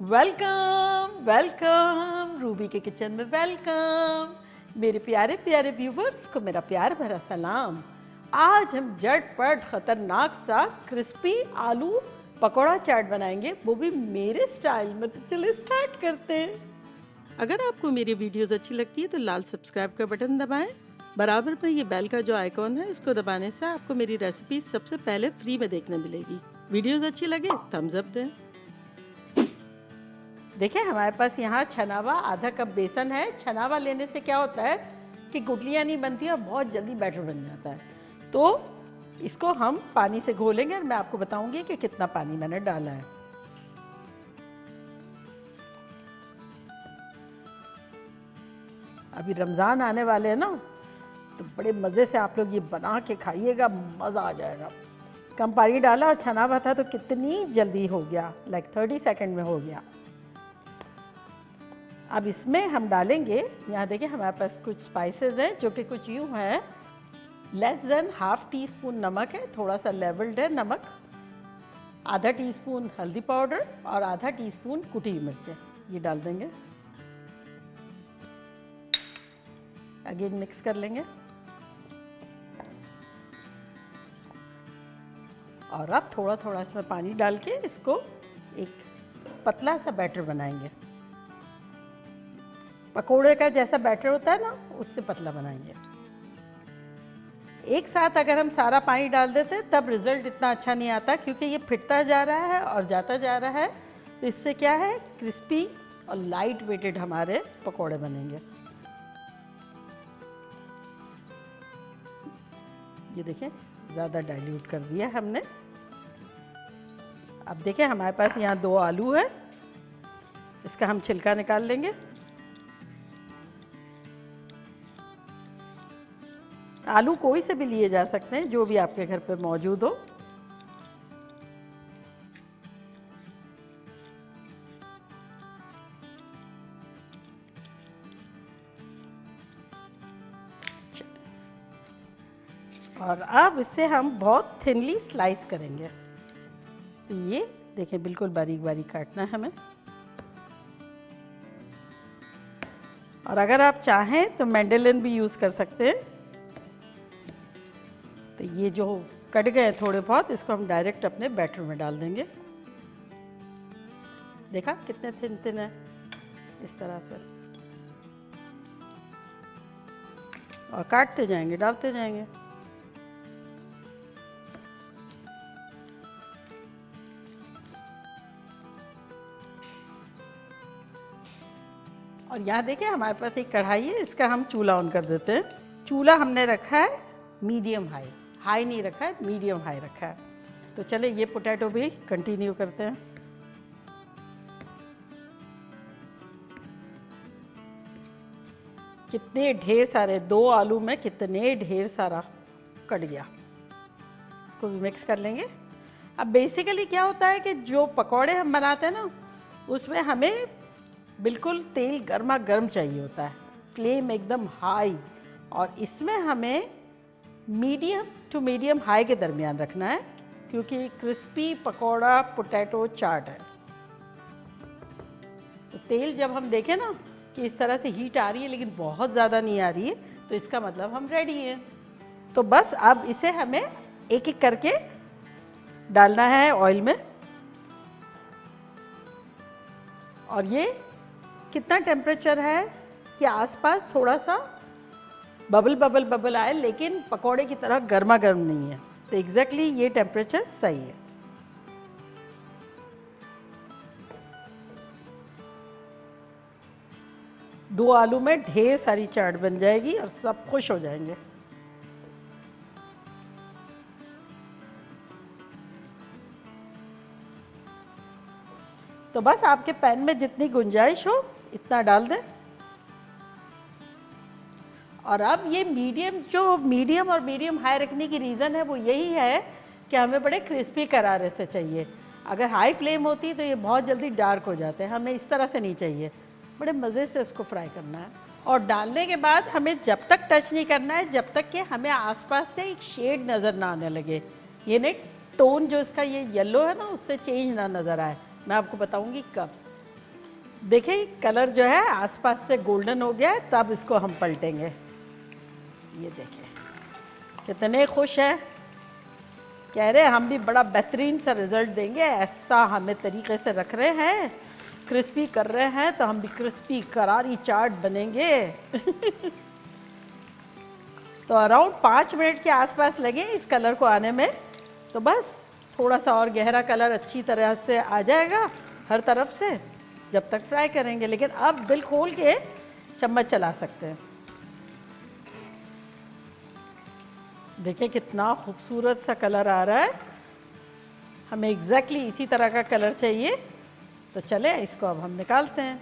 Welcome welcome Ruby के kitchen में welcome. मेरे प्यारे प्यारे व्यूवर्स को मेरा प्यार भरा सलाम। आज हम झटपट खतरनाक सा क्रिस्पी आलू पकौड़ा चाट बनाएंगे, वो भी मेरे स्टाइल में। तो चलिए स्टार्ट करते हैं। अगर आपको मेरी वीडियोस अच्छी लगती है तो लाल सब्सक्राइब का बटन दबाएं। बराबर में ये बेल का जो आइकॉन है इसको दबाने से आपको मेरी रेसिपी सबसे पहले फ्री में देखने मिलेगी। वीडियोस अच्छी लगे थम्स अप दें। देखिए हमारे पास यहाँ छनावा आधा कप बेसन है। छनावा लेने से क्या होता है कि गुठलियाँ नहीं बनती और बहुत जल्दी बैटर बन जाता है। तो इसको हम पानी से घोलेंगे और मैं आपको बताऊंगी कि कितना पानी मैंने डाला है। अभी रमज़ान आने वाले हैं ना, तो बड़े मज़े से आप लोग ये बना के खाइएगा, मज़ा आ जाएगा। कम पानी डाला और छनावा था तो कितनी जल्दी हो गया, लाइक 30 सेकेंड में हो गया। अब इसमें हम डालेंगे, यहाँ देखिए हमारे पास कुछ स्पाइसेस हैं जो कि कुछ यूँ है। Less than half teaspoon नमक है, थोड़ा सा लेवल्ड है नमक। आधा टीस्पून हल्दी पाउडर और आधा टीस्पून कुटी मिर्च, ये डाल देंगे। अगेन मिक्स कर लेंगे और अब थोड़ा थोड़ा इसमें पानी डाल के इसको एक पतला सा बैटर बनाएंगे। पकोड़े का जैसा बैटर होता है ना, उससे पतला बनाएंगे। एक साथ अगर हम सारा पानी डाल देते हैं तब रिजल्ट इतना अच्छा नहीं आता, क्योंकि ये फिटता जा रहा है और जाता जा रहा है। तो इससे क्या है, क्रिस्पी और लाइट वेटेड हमारे पकोड़े बनेंगे। ये देखिए ज़्यादा डाइल्यूट कर दिया हमने। अब देखिए हमारे पास यहाँ 2 आलू है, इसका हम छिलका निकाल लेंगे। आलू कोई से भी लिए जा सकते हैं, जो भी आपके घर पे मौजूद हो। और अब इसे हम बहुत थिनली स्लाइस करेंगे। तो ये देखिए बिल्कुल बारीक बारीक काटना है हमें। और अगर आप चाहें तो मैंडेलिन भी यूज़ कर सकते हैं। तो ये जो कट गए थोड़े बहुत, इसको हम डायरेक्ट अपने बैटर में डाल देंगे। देखा कितने थिन थिन है, इस तरह से। और काटते जाएंगे, डालते जाएंगे। और यहाँ देखिए हमारे पास एक कढ़ाई है, इसका हम चूल्हा ऑन कर देते हैं। चूल्हा हमने रखा है मीडियम हाई, हाई नहीं रखा है, मीडियम हाई रखा है। तो चले ये पोटैटो भी कंटिन्यू करते हैं। कितने ढेर सारे, 2 आलू में कितने ढेर सारा कट गया। इसको भी मिक्स कर लेंगे। अब बेसिकली क्या होता है कि जो पकौड़े हम बनाते हैं ना, उसमें हमें बिल्कुल तेल गर्मा गर्म चाहिए होता है, फ्लेम एकदम हाई। और इसमें हमें मीडियम टू मीडियम हाई के दरमियान रखना है, क्योंकि क्रिस्पी पकौड़ा पोटैटो चाट है। तो तेल जब हम देखें ना कि इस तरह से हीट आ रही है लेकिन बहुत ज़्यादा नहीं आ रही है, तो इसका मतलब हम रेडी हैं। तो बस अब इसे हमें एक एक करके डालना है ऑयल में। और ये कितना टेम्परेचर है कि आसपास थोड़ा सा बबल बबल बबल आए, लेकिन पकोड़े की तरह गर्मा गर्म नहीं है। तो एग्जैक्टली ये टेम्परेचर सही है। दो आलू में ढेर सारी चाट बन जाएगी और सब खुश हो जाएंगे। तो बस आपके पैन में जितनी गुंजाइश हो इतना डाल दें। और अब ये मीडियम और मीडियम हाई रखने की रीज़न है वो यही है कि हमें बड़े क्रिस्पी करारे से चाहिए। अगर हाई फ्लेम होती तो ये बहुत जल्दी डार्क हो जाते हैं, हमें इस तरह से नहीं चाहिए। बड़े मज़े से उसको फ्राई करना है। और डालने के बाद हमें जब तक टच नहीं करना है जब तक कि हमें आसपास से एक शेड नज़र ना आने लगे। ये नहीं टोन जो इसका ये येलो है ना, उससे चेंज ना नज़र आए। मैं आपको बताऊंगी कब। देखिए कलर जो है आसपास से गोल्डन हो गया है, तब इसको हम पलटेंगे। ये देखिए कितने खुश हैं, कह रहे हैं हम भी बड़ा बेहतरीन सा रिजल्ट देंगे, ऐसा हमें तरीके से रख रहे हैं, क्रिस्पी कर रहे हैं तो हम भी क्रिस्पी करारी चाट बनेंगे। तो अराउंड 5 मिनट के आसपास लगे इस कलर को आने में। तो बस थोड़ा सा और गहरा कलर अच्छी तरह से आ जाएगा हर तरफ से, जब तक फ्राई करेंगे। लेकिन अब बिल खोल के चम्मच चला सकते हैं। देखिए कितना खूबसूरत सा कलर आ रहा है, हमें एग्जैक्टली इसी तरह का कलर चाहिए। तो चले इसको अब हम निकालते हैं।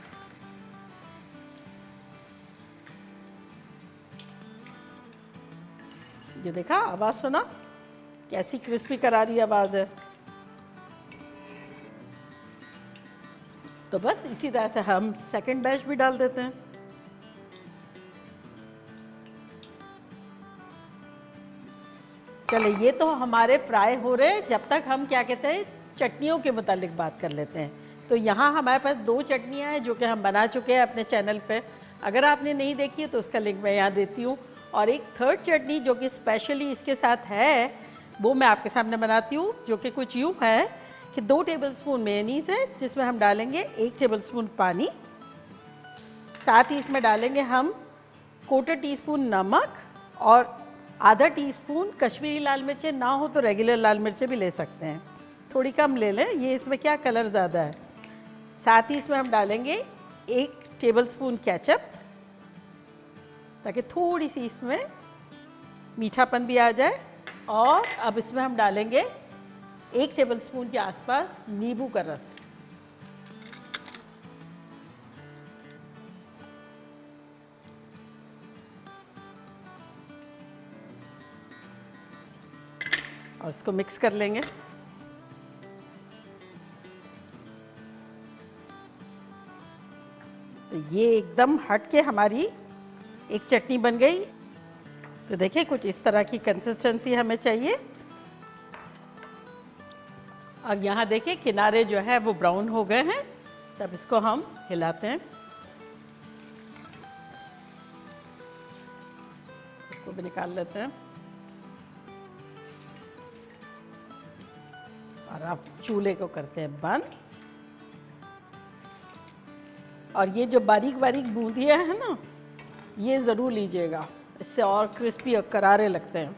ये देखा, आवाज़ सुना कैसी क्रिस्पी करारी आवाज़ है। तो बस इसी तरह से हम सेकंड बैच भी डाल देते हैं। चले ये तो हमारे फ्राई हो रहे हैं, जब तक हम क्या कहते हैं चटनियों के मुतालिक बात कर लेते हैं। तो यहाँ हमारे पास 2 चटनियाँ हैं जो कि हम बना चुके हैं अपने चैनल पे। अगर आपने नहीं देखी है तो उसका लिंक मैं यहाँ देती हूँ। और एक थर्ड चटनी जो कि स्पेशली इसके साथ है, वो मैं आपके सामने बनाती हूँ, जो कि कुछ यूँ है कि 2 टेबलस्पून मेयोनीज़ है जिसमें हम डालेंगे 1 टेबलस्पून पानी, साथ ही इसमें डालेंगे हम 1/4 टीस्पून नमक और आधा टीस्पून कश्मीरी लाल मिर्चें, ना हो तो रेगुलर लाल मिर्चें भी ले सकते हैं, थोड़ी कम ले लें, ये इसमें क्या कलर ज़्यादा है। साथ ही इसमें हम डालेंगे 1 टेबलस्पून केचप, ताकि थोड़ी सी इसमें मीठापन भी आ जाए। और अब इसमें हम डालेंगे 1 टेबलस्पून के आसपास नींबू का रस। और इसको मिक्स कर लेंगे। तो ये एकदम हट के हमारी एक चटनी बन गई। तो देखिए कुछ इस तरह की कंसिस्टेंसी हमें चाहिए। अब यहाँ देखिए किनारे जो है वो ब्राउन हो गए हैं, तब इसको हम हिलाते हैं। इसको भी निकाल लेते हैं। और अब चूल्हे को करते हैं बंद। और ये जो बारीक बारीक बूंदियाँ हैं ना, ये ज़रूर लीजिएगा, इससे और क्रिस्पी और करारे लगते हैं।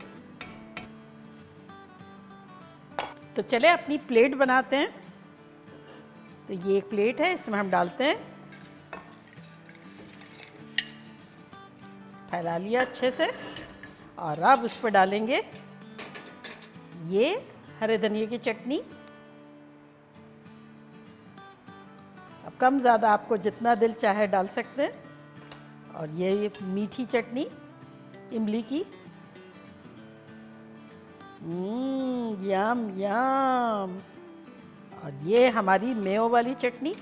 तो चले अपनी प्लेट बनाते हैं। तो ये एक प्लेट है, इसमें हम डालते हैं, फैला लिया अच्छे से। और अब उस पर डालेंगे ये हरे धनिए की चटनी। अब कम ज़्यादा आपको जितना दिल चाहे डाल सकते हैं। और ये मीठी चटनी इमली की, यम यम। और ये हमारी मेयो वाली चटनी।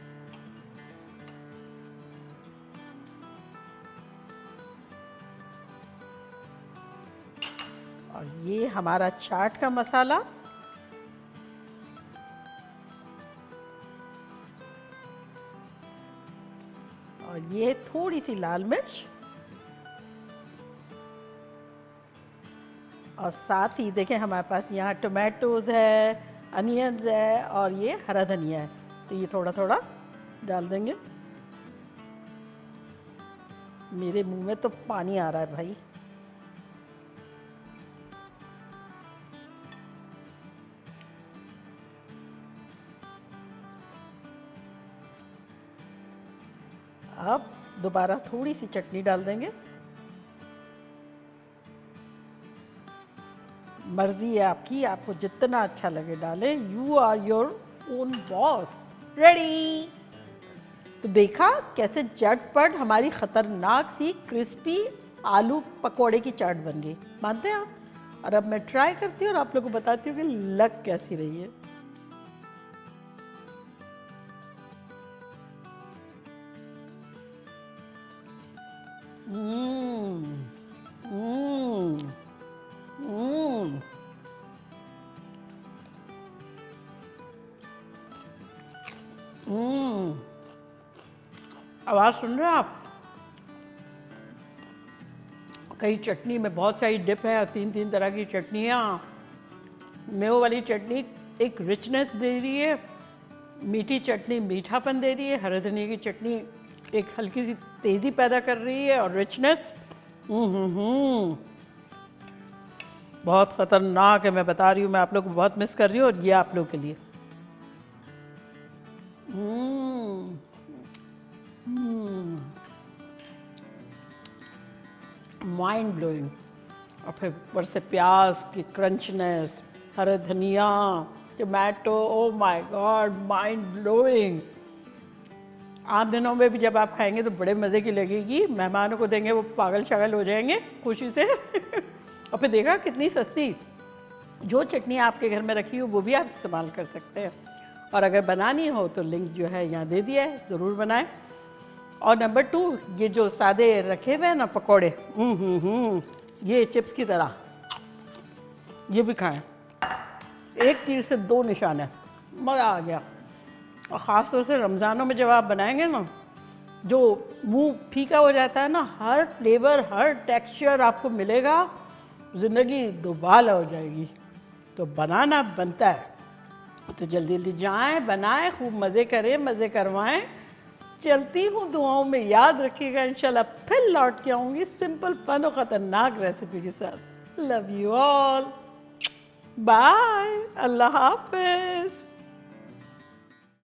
और ये हमारा चाट का मसाला। और ये थोड़ी सी लाल मिर्च। और साथ ही देखें हमारे पास यहाँ टोमेटोज़ है, अनियंस है और ये हरा धनिया है। तो ये थोड़ा थोड़ा डाल देंगे। मेरे मुंह में तो पानी आ रहा है भाई। अब दोबारा थोड़ी सी चटनी डाल देंगे। मर्जी है आपकी, आपको जितना अच्छा लगे डालें। You are your own boss. Ready. तो देखा कैसे झटपट हमारी खतरनाक सी क्रिस्पी आलू पकोड़े की चाट बन गई, मानते हैं आप? और अब मैं ट्राई करती हूँ और आप लोगों को बताती हूँ कि लग कैसी रही है। आवाज़ सुन रहे हैं आप? कई चटनी में बहुत सारी डिप है, 3 तरह की चटनियाँ। मेव वाली चटनी एक रिचनेस दे रही है, मीठी चटनी मीठापन दे रही है, हरे धनिया की चटनी एक हल्की सी तेज़ी पैदा कर रही है और रिचनेस। बहुत ख़तरनाक है, मैं बता रही हूँ, मैं आप लोग को बहुत मिस कर रही हूँ और ये आप लोग के लिए। Mind blowing. और फिर ऊपर से प्याज की क्रंचनेस, हरे धनिया, tomato, oh my god, mind blowing. आम दिनों में भी जब आप खाएंगे तो बड़े मज़े की लगेगी, मेहमानों को देंगे वो पागल शागल हो जाएंगे खुशी से। और फिर देखा कितनी सस्ती, जो चटनी आपके घर में रखी हो वो भी आप इस्तेमाल कर सकते हैं। और अगर बनानी हो तो लिंक जो है यहाँ दे दिया है, ज़रूर बनाएं। और नंबर 2, ये जो सादे रखे हुए हैं ना पकौड़े, ये चिप्स की तरह, ये भी खाएं। एक तीर से 2 निशान है, मज़ा आ गया। और ख़ास तौर से रमज़ानों में जब आप बनाएंगे ना, जो मुंह फीका हो जाता है ना, हर फ्लेवर हर टेक्सचर आपको मिलेगा, ज़िंदगी दोबाला हो जाएगी। तो बनाना बनता है, तो जल्दी जल्दी जाएं, बनाएं, खूब मज़े करें, मज़े करवाएं। चलती हूँ, दुआओं में याद रखिएगा। इंशाल्लाह फिर लौट के आऊँगी सिंपल फन और ख़तरनाक रेसिपी के साथ। लव यू ऑल, बाय, अल्लाह हाफ़िज़।